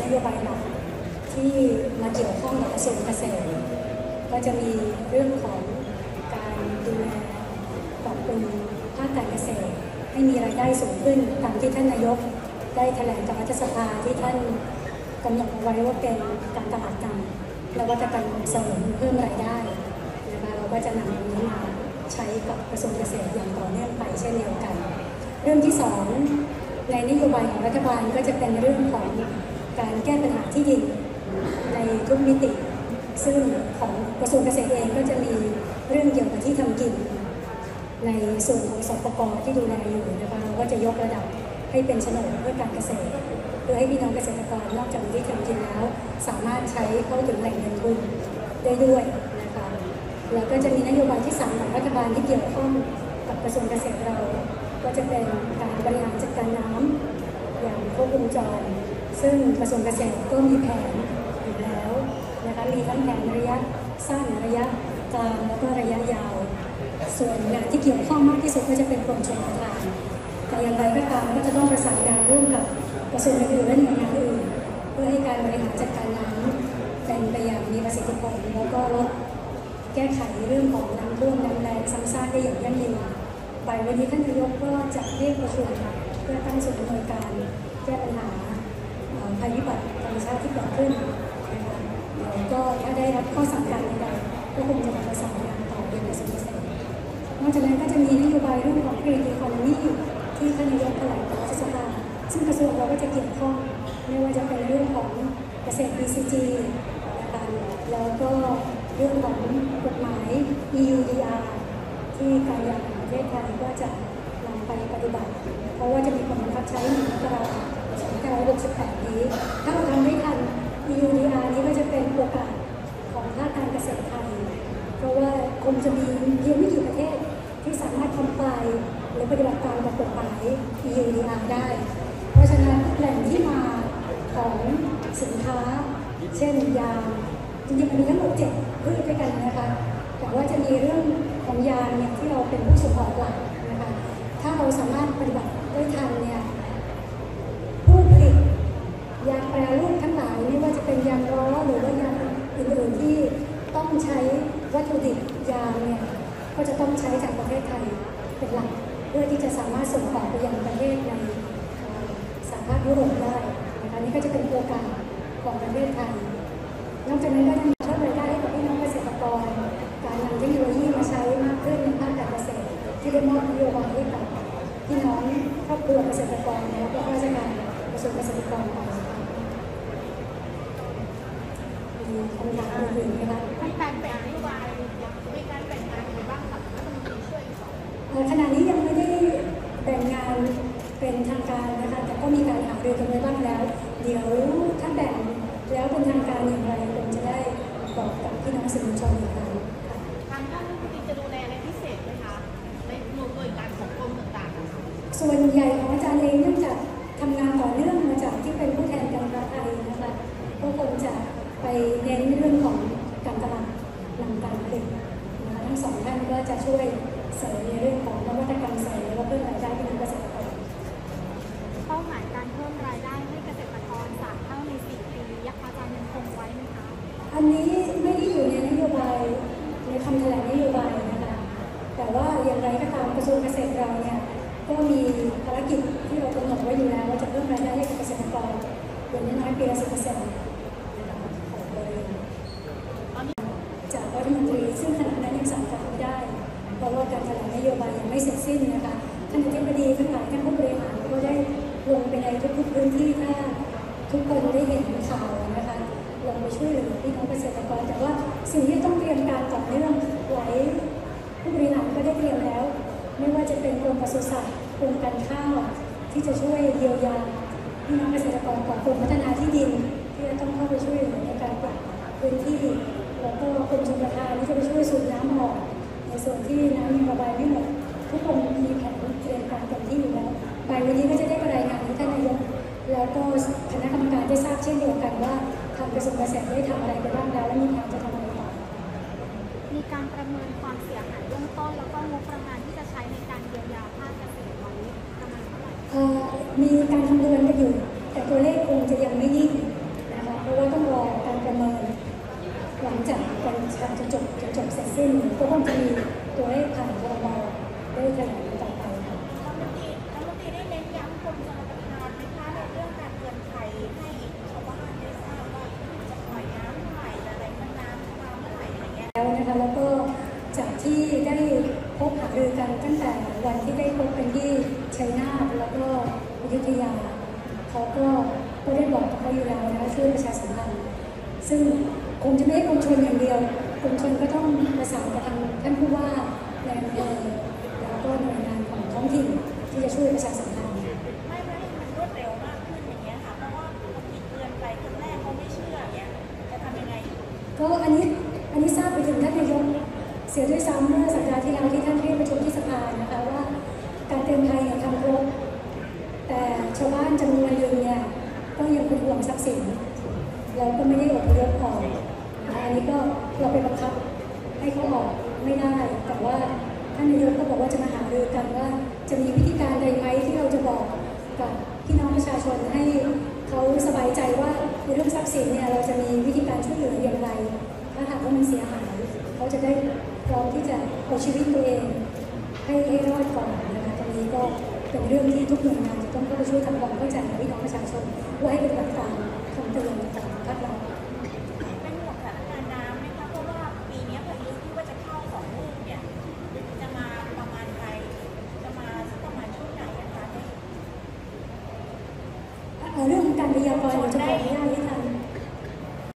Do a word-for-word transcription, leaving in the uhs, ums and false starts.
โยบายหลักที่มาเกี่ยวข้องกับกระทรวงเกษตรก็จะมีเรื่องของการดูแลปรับปรุงภาคการเกษตรให้มีรายได้สูงขึ้นตามที่ท่านนายกได้แถลงกับรัฐสภาที่ท่านกำหนดเอาไว้ว่าเป็นการตลาดกรรมและวัตกรรมเสริมเพิ่มรายได้นะคะเราก็จะนำตรงนี้มาใช้กับกระทรวงเกษตรอย่างต่อเนื่องไปเช่นเดียวกันเรื่องที่สองในนโยบายของรัฐบาลก็จะเป็นเรื่องของการแก้ปัญหาที่ดินในทุกมิติซึ่งของกระทรวงเกษตรเองก็จะมีเรื่องเกี่ยวกับที่ทำกินในส่วนของสปก.ที่ดูแลอยู่นะคะเราก็จะยกระดับให้เป็นโฉนดเพื่อการเกษตรเพื่อให้พี่น้องเกษตรกรนอกจากที่ทำกินแล้วสามารถใช้เข้าถึงแหล่งเงินทุนได้ด้วยนะคะแล้วก็จะมีนโยบายที่สามของรัฐบาลที่เกี่ยวข้องกับกระทรวงเกษตรเราก็จะเป็นการบริหารจัดการน้ำอย่างครบวงจรซึ่งกระทรวงเกษตรก็มีแผนอยู่แล้วนะคะมีทั้งแผนระยะสั้นระยะกลางแล้วก็ระยะยาวส่วนงานที่เกี่ยวข้องมากที่สุดก็จะเป็นกรมชลประทานแต่อย่างไรก็ตามก็จะต้องประสานงานร่วมกับกระทรวงอื่นและหน่วยงานอื่นเพื่อให้การบริหารจัดการน้ำเป็นไปอย่างมีประสิทธิผลแล้วก็ลดแก้ไขเรื่องของน้ำท่วมน้ำแรงซ้ำซากได้อย่างยั่งยืนบ่ายวันนี้ท่านนายกก็จะเรียกประชุมเพื่อตั้งศูนย์ดำเนินการแก้ปัญหาภัยพิบัติธรรมชาติที่เกิดขึ้นนะคะแล้วก็ถ้าได้รับข้อสั่งการใดๆก็คงจะประสานงานต่อไปในส่วนนี้นอกจากนั้นก็จะมีนโยบายเรื่องของ Green Economy ที่ท่านนายกแถลงต่อรัฐสภาซึ่งกระทรวงเราก็จะเกี่ยวข้องไม่ว่าจะเป็นเรื่องของเกษตร บี ซี จี นะคะแล้วก็เรื่องของกฎหมาย อี ยู ดี อาร์ ที่การยางแห่งประเทศไทยก็จะนำไปปฏิบัติเพราะว่าจะมีผลบังคับใช้หนึ่งมกราคมสองพันห้าร้อยหกสิบแปดนี้ถ้าเราทำได้ทัน อี ยู ดี อาร์ นี้ก็จะเป็นโอกาสของภาคการเกษตรไทยเพราะว่าคงจะมีเพียงไม่กี่ประเทศที่สามารถทำลายหรือปฏิบัติตามกฎหมาย อี ยู ดี อาร์ ได้เพราะฉะนั้นแหล่งที่มาของสินค้าเช่นยางจริงๆมันมีทั้งหมดเจ็ดพืชด้วยกันนะคะแต่ว่าจะมีเรื่องของยางเนี่ยที่เราเป็นผู้ส่งออกหลักนะคะถ้าเราสามารถปฏิบัติได้ทันเนี่ยผู้ผลิตยางแปรรูปทั้งหลายไม่ว่าจะเป็นยางล้อหรือว่ายางอื่นๆที่ต้องใช้วัตถุดิบยางเนี่ยก็จะต้องใช้จากประเทศไทยเป็นหลักเพื่อที่จะสามารถส่งออกไปยังประเทศในสหภาพยุโรปได้นะคะนี่ก็จะเป็นโอกาสของประเทศไทยนอกจากนั้นก็จะมีเพิ่มรายได้ให้กับพี่น้องเกษตรกรการนำเทคโนโลยีมาใช้มากขึ้นในภาคการเกษตรที่ได้มอบนโยบายให้กับพี่น้องครอบครัวเกษตรกรแล้วก็ข้าราชการกระทรวงเกษตรกรไปมีคำถามอื่นไหมคะมีการแบ่งนโยบายมีการแบ่งงานอะไรบ้างกับรัฐมนตรีช่วยขณะนี้ยังไม่ได้แบ่งงานเป็นทางการนะคะแต่ก็มีการหารือกันไว้บ้างแล้วเดี๋ยวถ้าแบ่งแล้วเป็นทางการอย่างไรคงจะได้บอกกับพี่น้องสื่อมวลชนอีกครั้งทางท่านรัฐมนตรีจะดูแลอะไรพิเศษไหมคะในหน่วยงานของกรมต่างๆส่วนใหญ่ของอาจารย์เองเนื่องจากทำงานต่อเนื่องมาจากที่เป็นผู้แทนการค้าไทยนะคะก็คงจะไปเน้นเรื่องของการตลาดนำการผลิตนะคะทั้งสองท่านก็จะช่วยเสริมในเรื่องของนวัตกรรมเสริมและเพิ่มรายได้ให้กับเกษตรกรเป้าหมายการเพิ่มรายได้ให้เกษตรกรสามเท่าในสี่ปีอยากอาจารย์ยังคงไว้ไหมคะอันนี้ไม่ได้อยู่ในนโยบายในคำแถลงนโยบายนะคะแต่ว่าอย่างไรก็ตามกระทรวงเกษตรเราเนี่ยก็มีภารกิจที่เรากำหนดไว้อยู่แล้วว่าจะเพิ่มรายได้ให้กับเกษตรกรอย่างน้อยปีละสิบเปอร์เซ็นต์จากรัฐมนตรีซึ่งขณะนั้นยังสั่งการไม่ได้เพราะว่าการแถลงนโยบายยังไม่เสร็จสิ้นนะคะท่านอธิบดีทั้งหลายท่านผู้บริหารก็ได้ลงไปในทุกๆพื้นที่ถ้าทุกคนได้เห็นข่าวนะคะลงไปช่วยเหลือพี่น้องเกษตรกรแต่ว่าสิ่งที่ต้องเตรียมการต่อเนื่องหลายผู้บริหารก็ได้เตรียมแล้วไม่ว่าจะเป็นกรมปศุสัตว์กรมการข้าวที่จะช่วยเยียวยาพี่น้องเกษตรกรของกรมพัฒนาที่ดินที่จะต้องเข้าไปช่วยเหลือในการปรับพื้นที่แล้วก็กรมชลประทานที่จะไปช่วยสูบน้ำออกในส่วนที่น้ำยังระบายไม่หมดทุกคนมีแผนเตรียมการเต็มที่อยู่แล้วบ่ายวันนี้ก็จะได้รายงานให้ท่านนายกแล้วก็คณะกรรมการได้ทราบเช่นเดียวกันว่าทางกระทรวงเกษตรได้ทำอะไรไปบ้างแล้วและมีแผนจะทำอะไรต่อมีการประเมินความเสียหายเบื้องต้นแล้วก็งบประมาณที่จะใช้ในการเยียวยาภาคเกษตรไว้ประมาณเท่าไหร่มีการคำนวณกันอยู่แต่ตัวเลขคงจะยังไม่ยิ่งะว่าต้องรอการประเมินหลังจากการจะจบจะจบเสร็จสิ้นก็คงจะมีตัวเลขผ่านครม.ได้แถลงต่อไปค่ะรัฐมนตรีรัฐมนตรีได้เน้นย้ำกรมชลประทานนะคะในเรื่องการเตือนภัยให้ชาวบ้านได้ทราบว่าจะปล่อยน้ำเมื่อไหร่อะไรมันน้ำจะมาเมื่อไหร่อะไรเงี้ยแล้วนะคะแล้วก็จากที่ได้พบหารือกันตั้งแต่วันที่ได้พบกันที่ชัยนาทแล้วก็อยุธยาเขาก็ก็ได้บอกกับเขาอยู่แล้วนะคะช่วยประชาสัมพันธ์ซึ่งคงจะไม่ให้กรมชลอย่างเดียวกรมชลก็ต้องประสานกับทางท่านผู้ว่าในอำเภอแล้วก็หน่วยงานของท้องถิ่นที่จะช่วยประชาสัมพันธ์ไม่ไม่ให้มันรวดเร็วมากขึ้นอย่างเงี้ยค่ะเพราะว่าปกติเตือนไปครั้งแรกเขาไม่เชื่ออย่างเงี้ยจะทำยังไงก็อันนี้อันนี้ทราบไปถึงท่านนายกเสียด้วยซ้ำเมื่อสัปดาห์ที่แล้วที่ท่านเรียกประชุมที่สภานะคะว่าการเตือนภัยเนี่ยทำครบแต่ชาวบ้านจำนวนหนึ่งเนี่ยก็ยังเป็นห่วงทรัพย์สินแล้วก็ไม่ได้อพยพออกอันนี้ก็เราไปบังคับให้เขาออกไม่ได้แต่ว่าท่านนายกก็บอกว่าจะมาหารือกันว่าจะมีวิธีการใดไหมที่เราจะบอกกับพี่น้องประชาชนให้เขาสบายใจว่าในเรื่องทรัพย์สินเนี่ยเราจะมีวิธีการช่วยเหลืออย่างไรถ้าหากว่ามันเสียหายเขาจะได้พร้อมที่จะเอาชีวิตตัวเองให้ให้รอดก่อนนะคะตรงนี้ก็เป็นเรื่องที่ทุกหน่วยงานจะต้องเข้าไปช่วยทำความเข้าใจกับพี่น้องประชาชนว่าให้ปฏิบัติตามคำเตือนของภาครัฐ